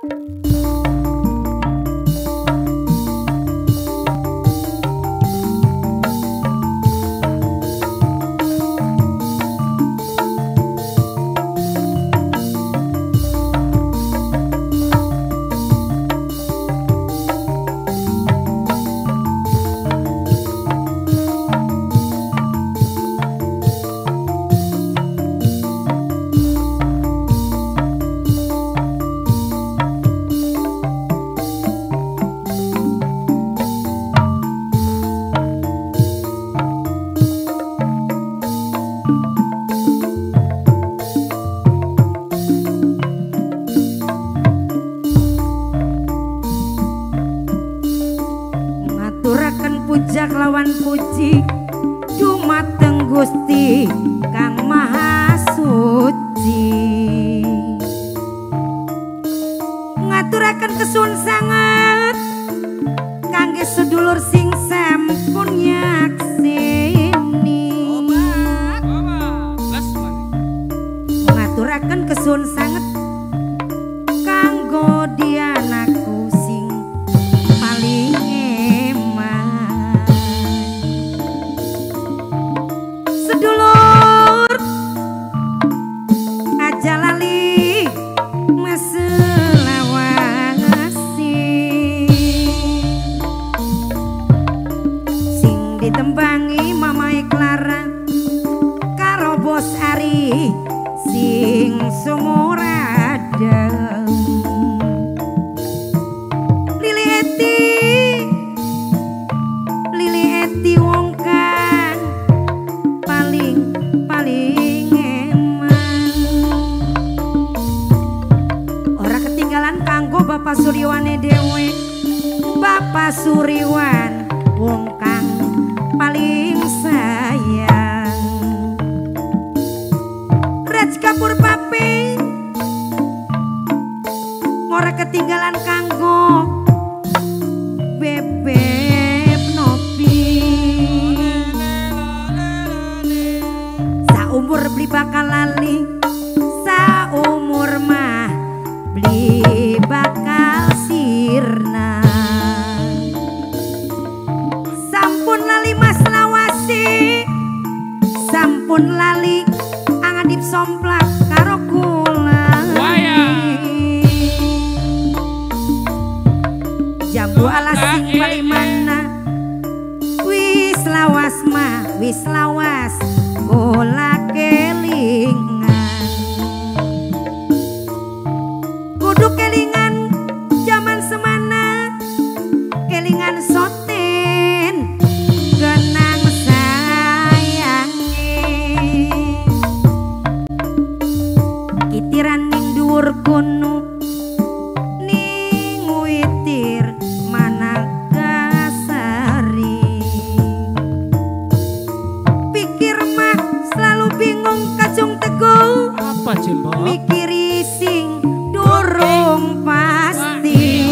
Pujak lawan puji dumateng Gusti Kang Maha Suci, ngaturaken kesun sanget kangge sedulur sing sampun nyaksini, ngaturaken kesun sanget kanggo dianaku sing paling sedulur aja lali maselawasi sing ditembangi Mamai Clara karo Bos Ari sing sumuradem Lili Eti wong kang paling emang ora ketinggalan kanggo Bapak Suryawane dewe, Bapak Suryawan wong kang paling sayang, Raj Kapur Pape ora ketinggalan kanggo Bebek Nopi, saumur beli bakal lali, saumur mah beli bakal sirna, sampun lali Mas Lawasi, sampun lali Angadip Somplak karo kula jambu alas sing bali mana wis lawas mah wis lawas bola kelingan kudu kelingan zaman semana kelingan soten genang sayange kitiran ning dhuwur gunung ning witir Managasari, pikir mah selalu bingung kacung teguh apa Jembo mikiri sing durung pasti,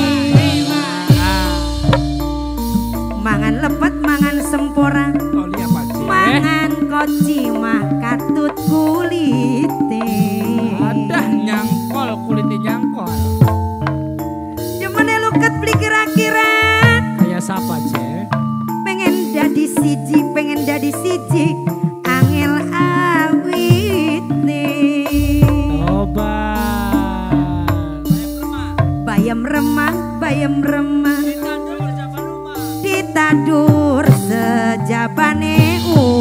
mangan lepet mangan sempora mangan koci mah katut kulite adah nyangkol kulitnya nyangkol jemene luket beli kira-kira kayak siapa Je? pengen jadi siji angel awit bayam remah ditadur sejabane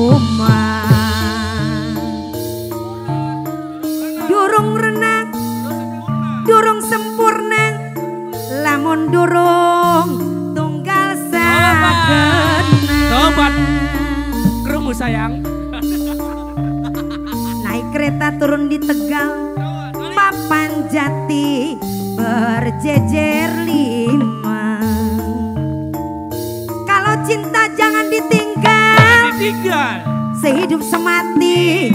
umah durung renang durung sempurna lamun durung tunggal sagena tobat krungu sayang naik kereta turun di Tegal papan jati berjejer 5 kalau cinta jangan ditinggal sehidup semati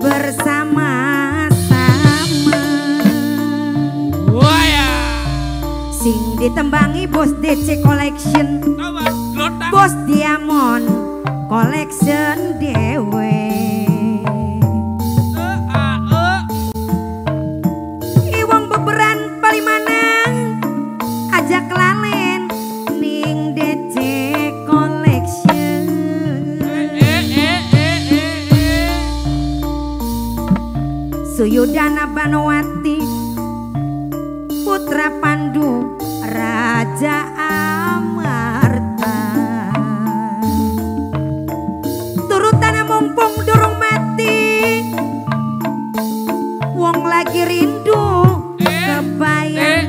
bersama-sama sing ditembangi Bos DC Collection Bos Diamond Collection dewe Iwong beberan Palimanang Durjana Banowati putra Pandu Raja Amarta turutana mumpung durung mati wong lagi rindu kebayang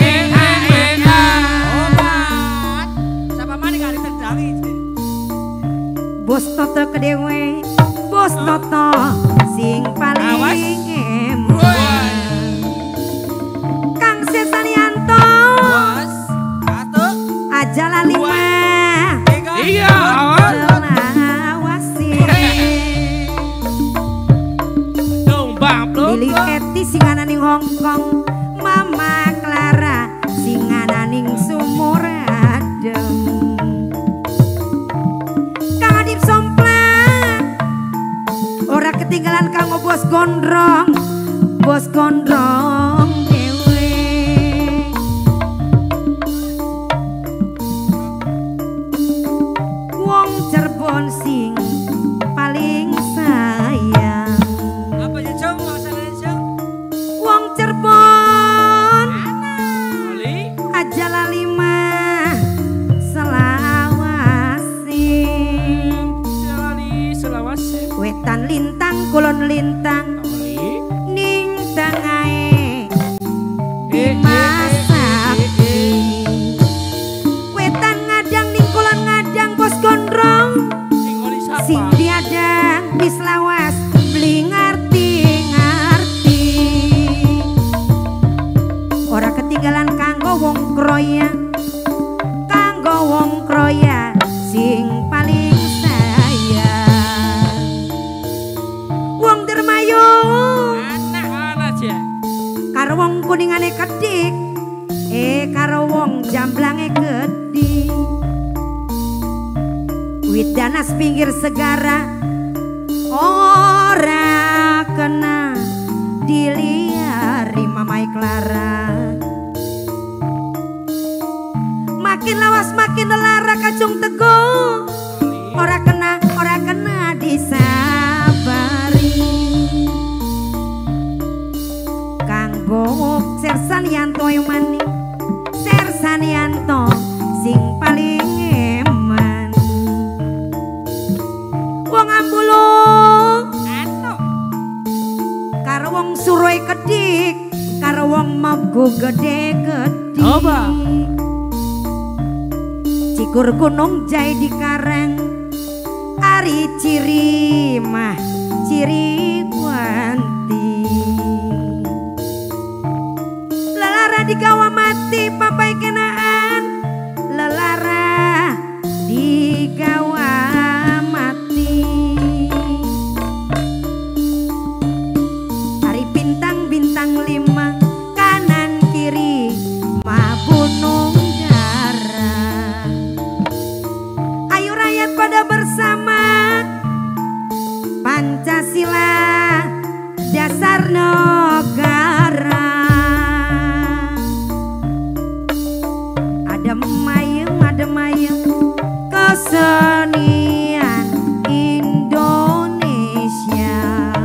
Siapa mana kali terdawi Bos Toto kedewe Bos Toto sing paling eman Kang Sesanianto Bos 1 aja lali mah Iya, awas. Awasi Dombang, Lili Eti singana ning Hongkong Mama Clara singana ning Sumur Adem Kang Adip Somplang ora ketinggalan Kang Bos Gondrong Bos Gondrong dewe Wong Cirebon sing paling sayang Apa ya Jong? Masalahnya Jong? Wong Cirebon Oli. aja lali mah selawasi Selawasi. wetan lintang kulon lintang Oli. ning tangae dimasapi wetan ngadang ning kulon ngadang Bos Gondrong Sing oli sing sapa? diadang bis lawas beli ngarti ora ketinggalan kanggo wong kroya sing paling sayang wong Dermayu Mana aja? karo wong kuningane kedik karo wong jamblange kedik Widanas pinggir segara ora kena diliari Mamai Clara makin lawas makin lara kacung teguh ora kena disabari kanggo Sersanianto yang maning Sersanianto sing paling eman wong Ambulu karo wong Suroy kedik karo wong Mogu gede-gede Coba. Cikur Gunung Jai di Karang Ari ciri mah ciri wanti lelara digawa mati papai kenaan lelara digawa mati Ari bintang-bintang 5 kanan kiri mabunung darah ayo rakyat pada bersama Pancasila dasar negara adem mayem kesenian Indonesia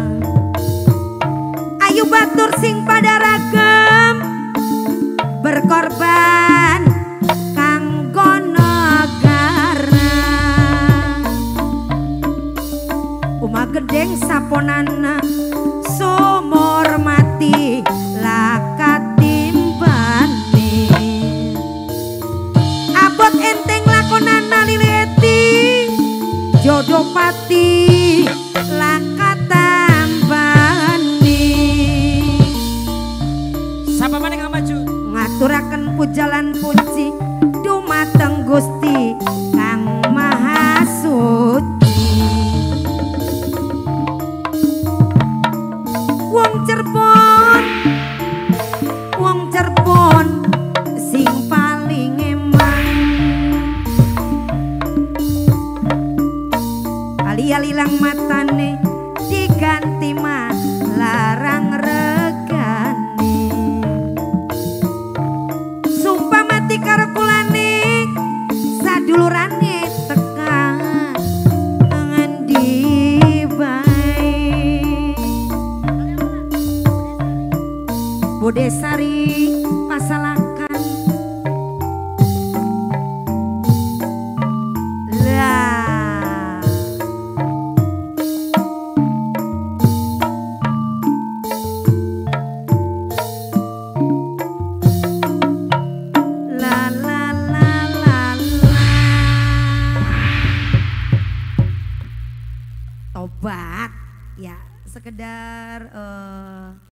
ayo batur sing pada ragam berkorban kanggo negara Uma gedeng saponana sumur mati lakat timbane abot enteng lakonana lileti jodoh pati lakat tambani Siapa mana yang maju? ngaturaken pujalan puji dumateng Gusti Kang Maha Suci Wong Cirebon sing paling eman ali-alilang matane diganti mah larang regane sumpah mati karo kulane saduluran Desari